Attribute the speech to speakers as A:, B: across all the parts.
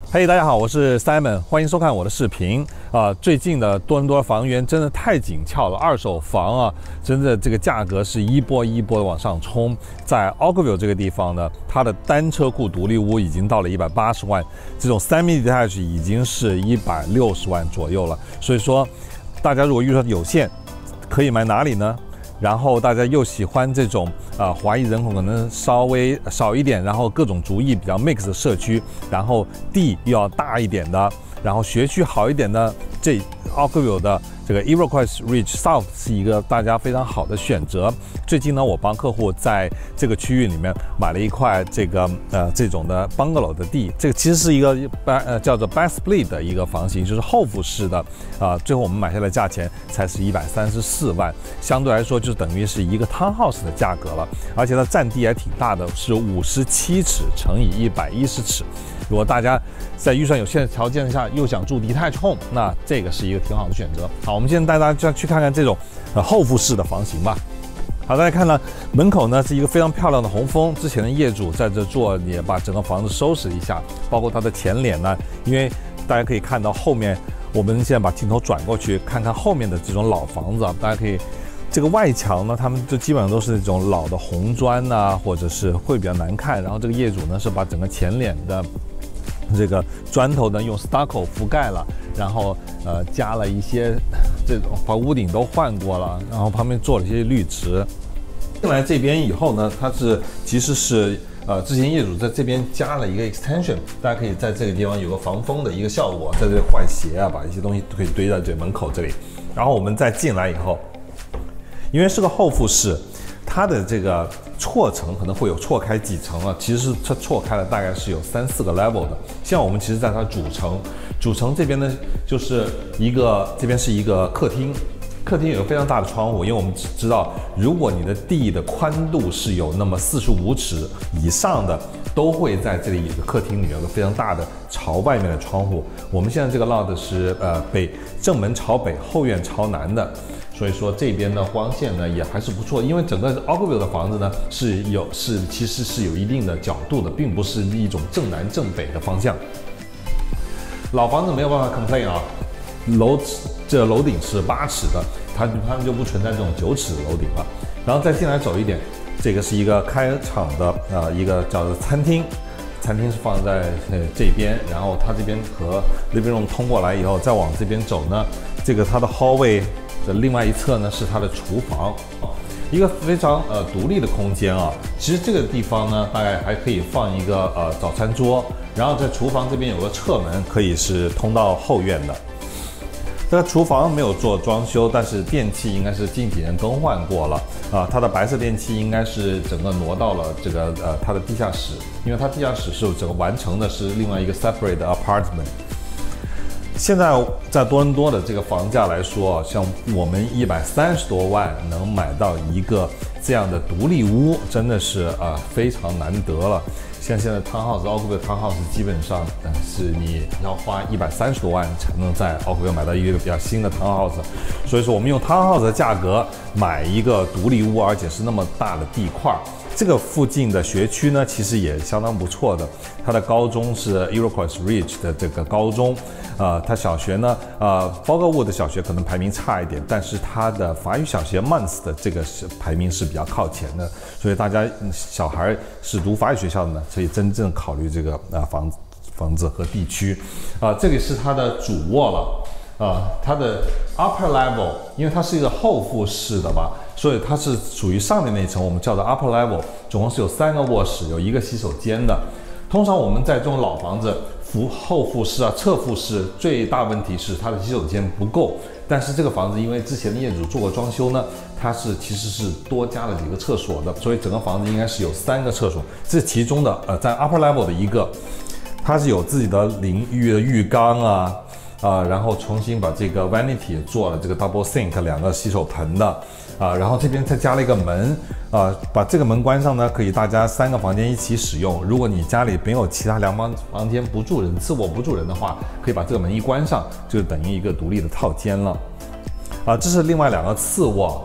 A: 嘿，大家好，我是 Simon， 欢迎收看我的视频最近的多伦多房源真的太紧俏了，二手房啊，真的这个价格是一波一波的往上冲。在 Oakville 这个地方呢，它的单车库独立屋已经到了180万，这种3mm detached 已经是160万左右了。所以说，大家如果预算有限，可以买哪里呢？然后大家又喜欢这种华裔人口可能稍微少一点，然后各种族裔比较 mix 的社区，然后地又要大一点的，然后学区好一点的，这 Oakville 的这个 Iroquois Ridge South 是一个大家非常好的选择。最近呢，我帮客户在这个区域里面买了一块这种的 bungalow 的地，这个其实是一个叫做 back split 的一个房型，就是后复式的最后我们买下来价钱才是134万，相对来说就等于是一个 townhouse 的价格了，而且它占地还挺大的，是57尺乘以110尺。如果大家在预算有限的条件下又想住detached home，那这个是一个挺好的选择。好，我们现在带大家去看看这种后复式的房型吧。好，大家看呢，门口呢是一个非常漂亮的红枫，之前的业主在这做也把整个房子收拾一下，包括它的前脸呢，因为大家可以看到后面，我们现在把镜头转过去看看后面的这种老房子啊，大家可以。这个外墙呢，他们就基本上都是那种老的红砖呐，或者是会比较难看。然后这个业主呢是把整个前脸的这个砖头呢用 stucco 覆盖了，然后加了一些这种把屋顶都换过了，然后旁边做了一些绿植。进来这边以后呢，它是其实是之前业主在这边加了一个 extension， 大家可以在这个地方有个防风的一个效果，在这里换鞋啊，把一些东西都可以堆在这门口这里。然后我们再进来以后。因为是个后复式，它的这个错层可能会有错开几层啊，其实是它错开了大概是有3-4个 level 的。像我们其实在它主城这边呢，就是这边是一个客厅，客厅有个非常大的窗户，因为我们知道，如果你的地的宽度是有那么45尺以上的，都会在这里有个客厅里面有个非常大的朝外面的窗户。我们现在这个 lot 是正门朝北，后院朝南的。所以说这边的光线呢也还是不错，因为整个 Oakville 的房子呢其实是有一定的角度的，并不是一种正南正北的方向。老房子没有办法 complain 啊，楼顶是8尺的，他们就不存在这种9尺的楼顶了。然后再进来走一点，这个是一个开场的一个叫做餐厅。餐厅是放在这边，然后它这边和 living room 通过来以后，再往这边走呢，这个它的 hallway 的另外一侧呢是它的厨房，一个非常独立的空间啊。其实这个地方呢，大概还可以放一个早餐桌，然后在厨房这边有个侧门，可以是通到后院的。这个厨房没有做装修，但是电器应该是近几年更换过了它的白色电器应该是整个挪到了这个它的地下室，因为它地下室是整个完成的是另外一个 separate apartment。现在在多伦多的这个房价来说，像我们130多万能买到一个这样的独立屋，真的是非常难得了。像现在 townhouse Oakville townhouse 基本上是你要花130多万才能在 Oakville 买到一个比较新的 townhouse， 所以说我们用 townhouse 的价格买一个独立屋，而且是那么大的地块。这个附近的学区呢，其实也相当不错的。它的高中是 Iroquois Ridge 的这个高中，它小学呢，Boglewood 小学可能排名差一点，但是它的法语小学 Mons 的这个排名是比较靠前的，所以大家小孩是读法语学校的呢，可以真正考虑这个房子和地区。这里是它的主卧了。它的 upper level， 因为它是一个后复式的嘛，所以它是属于上面那一层，我们叫做 upper level， 总共是有3个卧室，有1个洗手间的。通常我们在这种老房子后复式侧复式，最大问题是它的洗手间不够。但是这个房子因为之前的业主做过装修呢，它其实是多加了几个厕所的，所以整个房子应该是有3个厕所。这其中的在 upper level 的一个，它是有自己的淋浴的浴缸然后重新把这个 vanity 做了这个 double sink 2个洗手盆的然后这边再加了一个门把这个门关上呢，可以大家3个房间一起使用。如果你家里没有其他2房间不住人，次卧不住人的话，可以把这个门一关上，就等于一个独立的套间了这是另外2个次卧。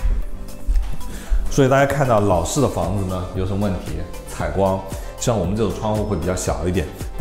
A: 所以大家看到老式的房子呢有什么问题？采光。像我们这种窗户会比较小一点，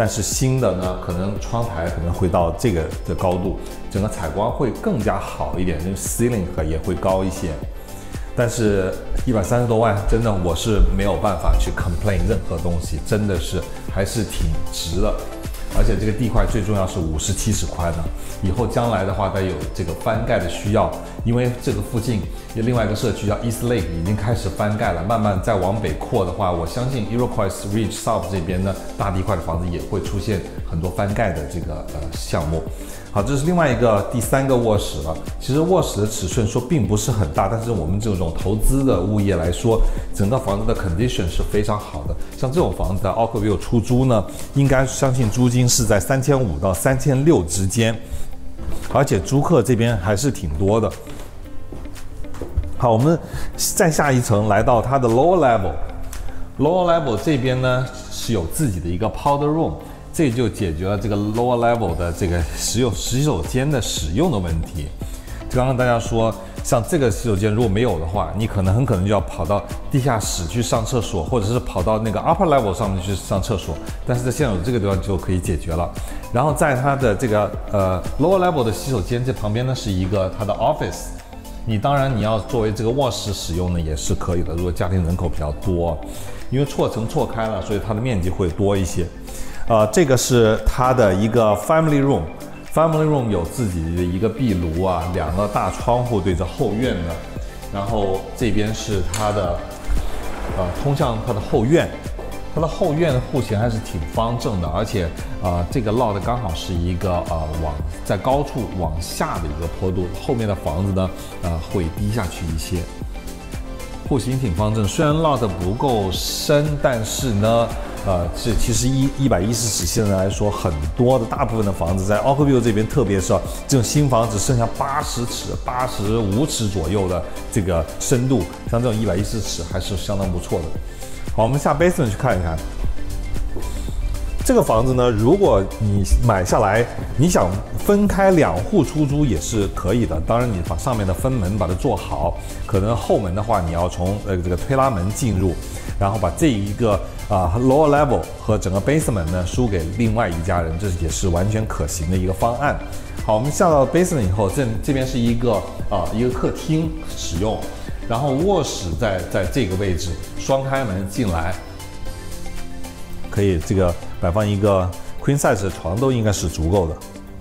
A: 但是新的呢，可能窗台可能会到这个的高度，整个采光会更加好一点，那个 ceiling 也会高一些。但是130多万，真的我是没有办法去 complain 任何东西，真的是还是挺值的。而且这个地块最重要是50-70宽的，以后将来的话，它有这个翻盖的需要，因为这个附近有另外一个社区叫 East Lake 已经开始翻盖了，慢慢再往北扩的话，我相信 Iroquois Ridge South 这边呢，大地块的房子也会出现很多翻盖的这个项目。好，这是另外一个第3个卧室了。其实卧室的尺寸说并不是很大，但是我们这种投资的物业来说，整个房子的 condition 是非常好的。像这种房子在 Oakville 出租呢，应该相信租金是在3500到3600之间，而且租客这边还是挺多的。好，我们再下一层来到它的 lower level。lower level 这边呢是有自己的一个 powder room。这就解决了这个 lower level 的这个洗手间的使用的问题。就刚刚大家说，像这个洗手间如果没有的话，你很可能就要跑到地下室去上厕所，或者是跑到那个 upper level 上面去上厕所。但是在现有这个地方就可以解决了。然后在它的这个lower level 的洗手间这旁边呢是一个它的 office。当然你要作为这个卧室使用呢也是可以的，如果家庭人口比较多，因为错层错开了，所以它的面积会多一些。这个是它的一个 family room。family room 有自己的一个壁炉啊，2个大窗户对着后院的，然后这边是它的通向它的后院。它的后院的户型还是挺方正的，而且这个 lot 刚好是一个在高处往下的一个坡度，后面的房子呢会低下去一些。户型挺方正，虽然 lot 不够深，但是呢这其实110尺现在来说，很多的大部分的房子在 Oakville 这边，特别是这种新房只剩下80尺、85尺左右的这个深度，像这种110尺还是相当不错的。好，我们下 basement 去看一看。这个房子呢，如果你买下来，你想分开2户出租也是可以的。当然，你把上面的分门把它做好，可能后门的话，你要从这个推拉门进入，然后把这一个lower level 和整个 basement 呢输给另外一家人，这也是完全可行的一个方案。好，我们下到 basement 以后，这边是一个客厅使用，然后卧室在这个位置，双开门进来，可以这个摆放一个 queen size 的床都应该是足够的。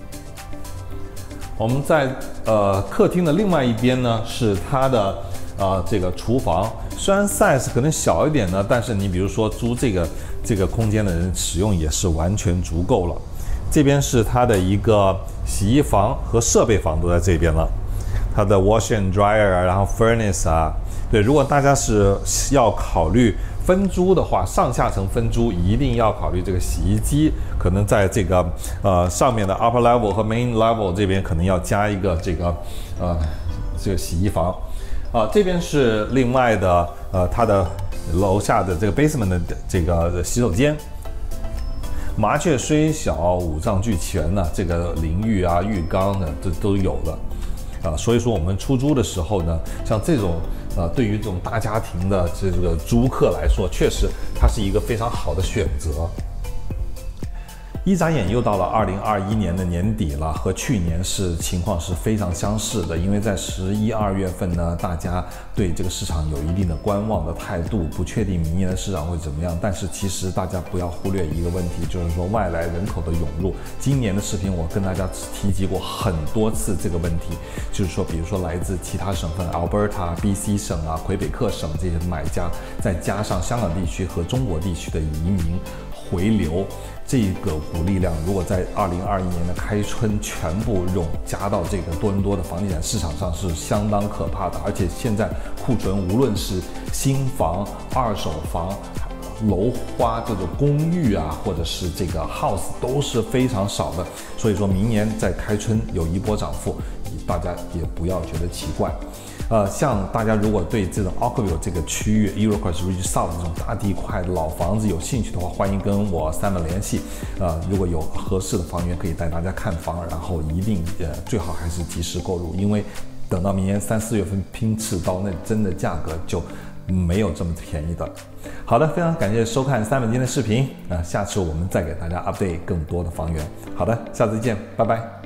A: 我们在客厅的另外一边呢是它的这个厨房，虽然 size 可能小一点呢，但是你比如说租这个空间的人使用也是完全足够了。这边是它的一个洗衣房和设备房都在这边了，它的 wash and dryer 啊，然后 furnace 啊，对，如果大家是要考虑分租的话，上下层分租一定要考虑这个洗衣机，可能在这个上面的 upper level 和 main level 这边可能要加一个这个洗衣房。这边是另外的它的楼下的这个 basement 的这个洗手间。麻雀虽小，五脏俱全呢，这个淋浴啊、浴缸呢都有了。所以说我们出租的时候呢，像这种对于这种大家庭的这个租客来说，确实它是一个非常好的选择。一眨眼又到了2021年的年底了，和去年情况是非常相似的。因为在11、2月份呢，大家对这个市场有一定的观望的态度，不确定明年的市场会怎么样。但是其实大家不要忽略一个问题，就是说外来人口的涌入。今年的视频我跟大家提及过很多次这个问题，就是说，比如说来自其他省份 Alberta、BC 省啊、魁北克省这些买家，再加上香港地区和中国地区的移民回流。这个股力量如果在2021年的开春全部涌加到这个多伦多的房地产市场上，是相当可怕的。而且现在库存无论是新房、二手房、楼花这种公寓啊，或者是这个 house 都是非常少的。所以说明年在开春有一波涨幅，大家也不要觉得奇怪。像大家如果对这种 Oakville 这个区域 Iroquois Ridge South 这种大地块的老房子有兴趣的话，欢迎跟我 Simon 联系。如果有合适的房源，可以带大家看房，然后一定最好还是及时购入，因为等到明年3、4月份拼刺刀，那真的价格就没有这么便宜的。好的，非常感谢收看Simon今天的视频啊，下次我们再给大家 update 更多的房源。好的，下次见，拜拜。